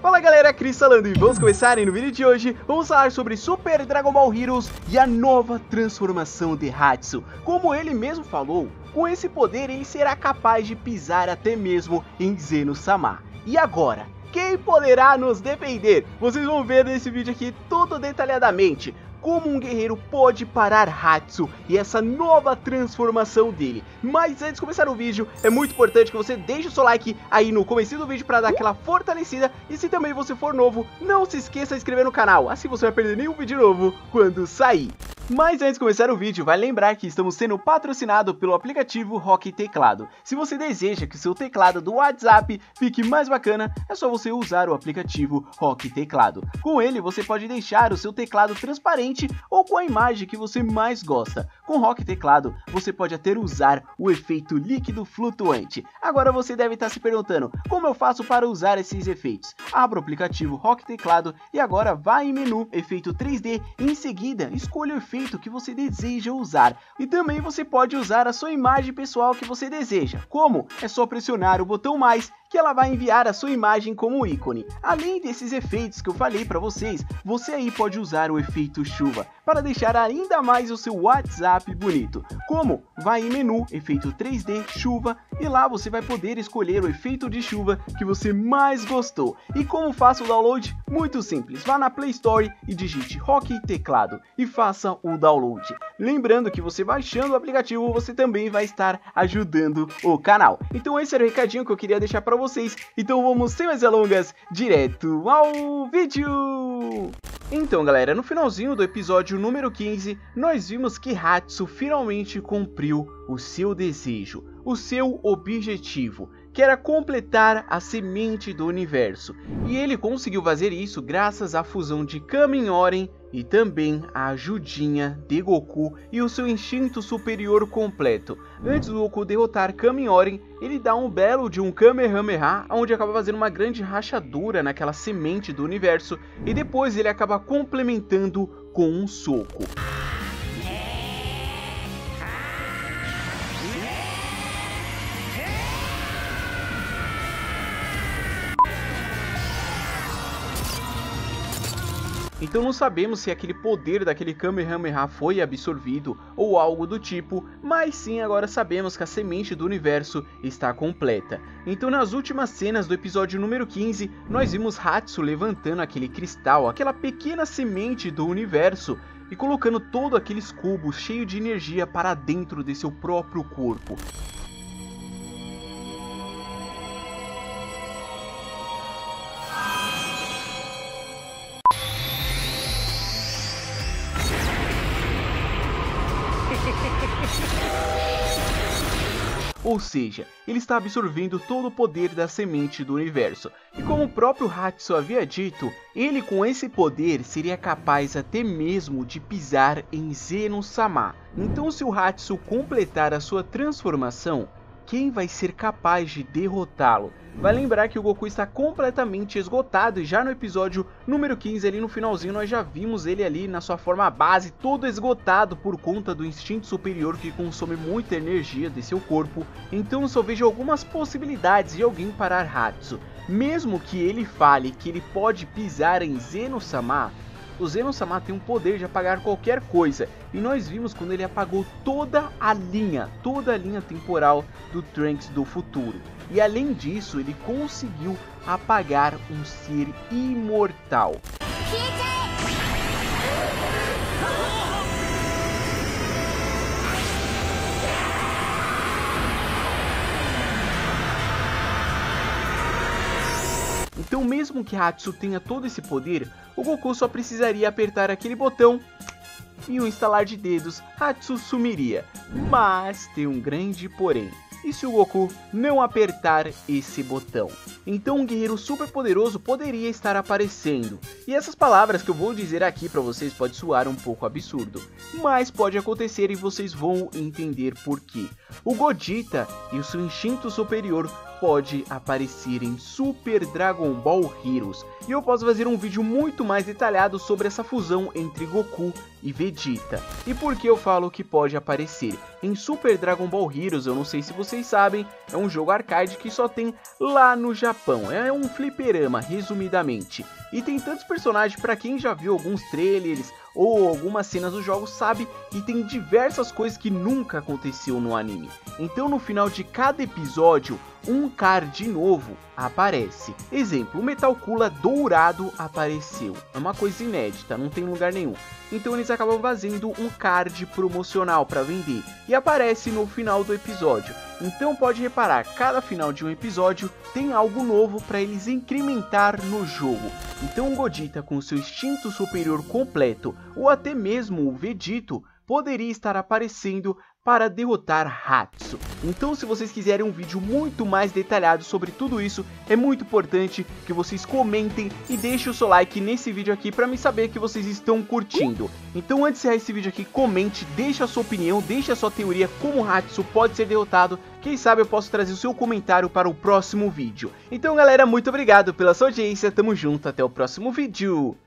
Fala galera, Cris falando e vamos começar no vídeo de hoje. Vamos falar sobre Super Dragon Ball Heroes e a nova transformação de Hatsu. Como ele mesmo falou, com esse poder ele será capaz de pisar até mesmo em Zeno-sama. E agora? Quem poderá nos defender? Vocês vão ver nesse vídeo aqui tudo detalhadamente. Como um guerreiro pode parar Hatsu e essa nova transformação dele. Mas antes de começar o vídeo, é muito importante que você deixe o seu like aí no começo do vídeo para dar aquela fortalecida. E se também você for novo, não se esqueça de se inscrever no canal, assim você não vai perder nenhum vídeo novo quando sair. Mas antes de começar o vídeo, vai lembrar que estamos sendo patrocinados pelo aplicativo Rock Teclado. Se você deseja que o seu teclado do WhatsApp fique mais bacana, é só você usar o aplicativo Rock Teclado. Com ele, você pode deixar o seu teclado transparente ou com a imagem que você mais gosta. Com Rock Teclado, você pode até usar o efeito líquido flutuante. Agora você deve estar se perguntando, como eu faço para usar esses efeitos? Abra o aplicativo Rock Teclado e agora vá em menu, efeito 3D, e em seguida escolha o efeito que você deseja usar. E também você pode usar a sua imagem pessoal que você deseja. Como? É só pressionar o botão mais que ela vai enviar a sua imagem como ícone. Além desses efeitos que eu falei para vocês, você aí pode usar o efeito chuva para deixar ainda mais o seu WhatsApp bonito. Como? Vai em menu, efeito 3D, chuva, e lá você vai poder escolher o efeito de chuva que você mais gostou. E como faça o download? Muito simples, vá na Play Store e digite Rock Teclado e faça o download. Lembrando que você baixando o aplicativo, você também vai estar ajudando o canal. Então esse era o recadinho que eu queria deixar para vocês, então vamos sem mais delongas, direto ao vídeo! Então galera, no finalzinho do episódio número 15, nós vimos que Hatsu finalmente cumpriu o seu desejo, o seu objetivo, que era completar a semente do universo. E ele conseguiu fazer isso graças à fusão de Kamen-Oren e também a ajudinha de Goku e o seu instinto superior completo. Antes do Goku derrotar Kamen-Oren, ele dá um belo de um Kamehameha, onde acaba fazendo uma grande rachadura naquela semente do universo, e depois ele acaba complementando com um soco. Então não sabemos se aquele poder daquele Kamehameha foi absorvido ou algo do tipo, mas sim agora sabemos que a semente do universo está completa. Então nas últimas cenas do episódio número 15, nós vimos Hatsu levantando aquele cristal, aquela pequena semente do universo, e colocando todos aqueles cubos cheios de energia para dentro de seu próprio corpo. Ou seja, ele está absorvendo todo o poder da semente do universo. E como o próprio Hatsu havia dito, ele com esse poder seria capaz até mesmo de pisar em Zeno-sama. Então se o Hatsu completar a sua transformação, quem vai ser capaz de derrotá-lo? Vai lembrar que o Goku está completamente esgotado e já no episódio número 15, ali no finalzinho, nós já vimos ele ali na sua forma base, todo esgotado por conta do instinto superior que consome muita energia de seu corpo. Então eu só vejo algumas possibilidades de alguém parar Hatsu. Mesmo que ele fale que ele pode pisar em Zeno-sama, o Zeno-sama tem um poder de apagar qualquer coisa, e nós vimos quando ele apagou toda a linha temporal do Trunks do futuro. E além disso, ele conseguiu apagar um ser imortal. Então mesmo que Hatsu tenha todo esse poder, o Goku só precisaria apertar aquele botão e um estalar de dedos, Hatsu sumiria. Mas tem um grande porém. E se o Goku não apertar esse botão? Então um guerreiro super poderoso poderia estar aparecendo. E essas palavras que eu vou dizer aqui para vocês pode soar um pouco absurdo, mas pode acontecer e vocês vão entender por quê. O Gogeta e o seu instinto superior pode aparecer em Super Dragon Ball Heroes. E eu posso fazer um vídeo muito mais detalhado sobre essa fusão entre Goku e Vegeta. E por que eu falo que pode aparecer? Em Super Dragon Ball Heroes, eu não sei se vocês sabem, é um jogo arcade que só tem lá no Japão. É um fliperama, resumidamente. E tem tantos personagens, para quem já viu alguns trailers ou algumas cenas dos jogos, sabe que tem diversas coisas que nunca aconteceu no anime. Então no final de cada episódio, um card novo aparece. Exemplo, o Metal Cooler dourado apareceu. É uma coisa inédita, não tem lugar nenhum. Então eles acabam fazendo um card promocional para vender e aparece no final do episódio. Então pode reparar, cada final de um episódio tem algo novo para eles incrementar no jogo. Então o Gogeta com seu instinto superior completo, ou até mesmo o Vegito, poderia estar aparecendo para derrotar Hatsu. Então se vocês quiserem um vídeo muito mais detalhado sobre tudo isso, é muito importante que vocês comentem e deixem o seu like nesse vídeo aqui para me saber que vocês estão curtindo. Então antes de encerrar esse vídeo aqui, comente, deixe a sua opinião, deixe a sua teoria como Hatsu pode ser derrotado. Quem sabe eu posso trazer o seu comentário para o próximo vídeo. Então galera, muito obrigado pela sua audiência, tamo junto, até o próximo vídeo.